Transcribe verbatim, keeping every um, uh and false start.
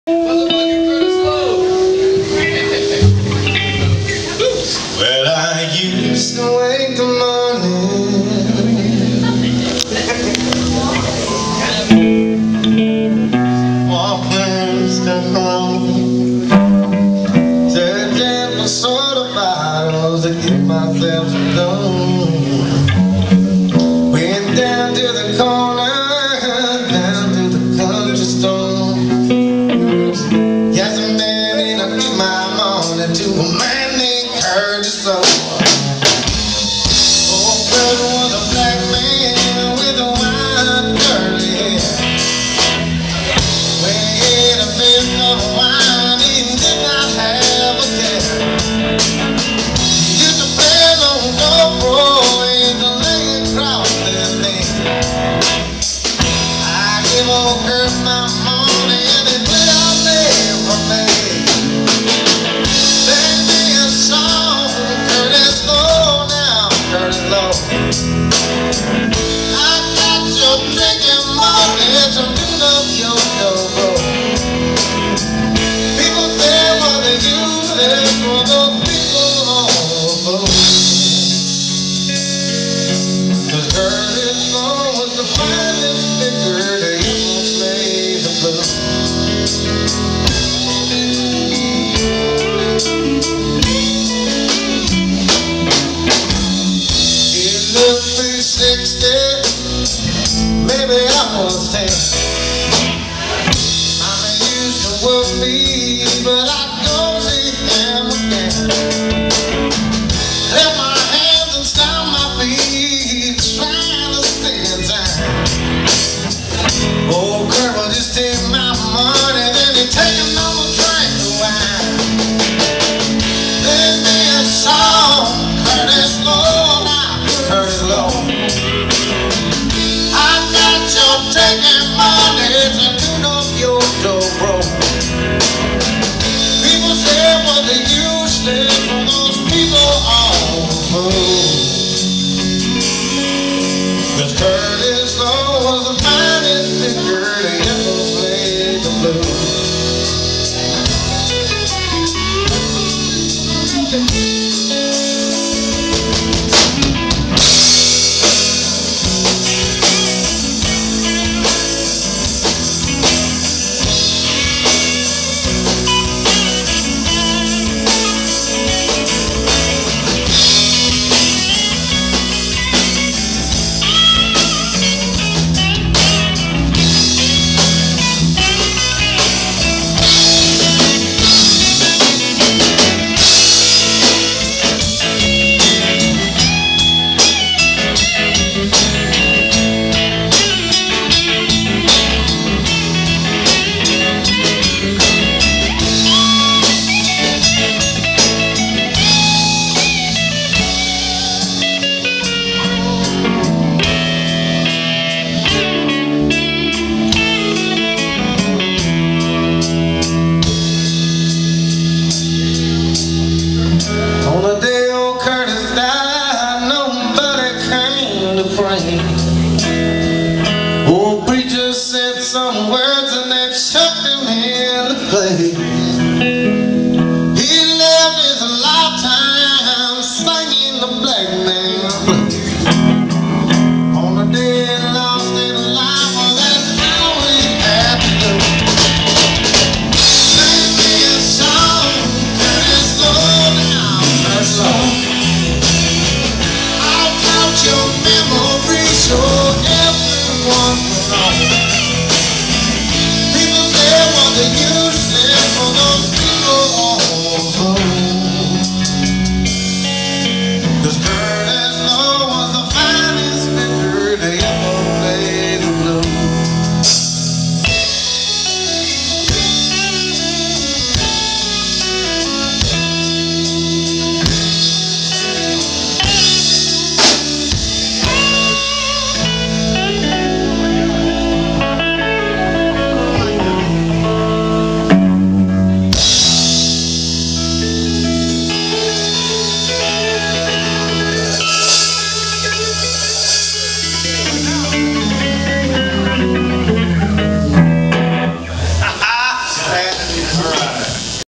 Ballad of Curtis Loew. Well, I used to wake the morning, walk to home, searching for soda bottles to keep myself alone. Went down to the corner, down to the country store. Yes, a man in a my morning to a man named Curtis Loew. Oh, Curtis was a black man with a white curly hair. When he had a fist of wine, he did not have a care. He used to play on dobro and to lay across his leg. I give old Curtis my money and he play all day for me. Sing me a song, Curtis Loew now, Curtis Loew. I got your drinking money to tune up your dobro. People say what they useless for those people on the boat. 'Cause Curtis Loew was the finest figure to ever play the blues. He looked three sixty, maybe I was ten. Mama used to work me, but I'd go see him again. Left my hands and stomp my feet, trying to stay in time. Old Kurt would just take my money, then he'd take another drink of wine. Sing me a song, Curtis Loew now, Curtis Loew. I got your taking money to tune up your dobro. People say what they useless for those people on the move. 'Cause Curtis Loew was the finest figure to ever play the blues. On the day old Curtis died, nobody came to pray. Old preacher said some words and they chucked him in the clay. He lived his lifetime singing the black man blues. On the day he lost his life, well, that's how we had to do. Sing me a song, Curtis Loew now, Curtis Loew. I'll count your memories so everyone will know. People say what they useless for those people on the road. 'Cause Curtis Loew was the finest figure to ever play the blues. All right.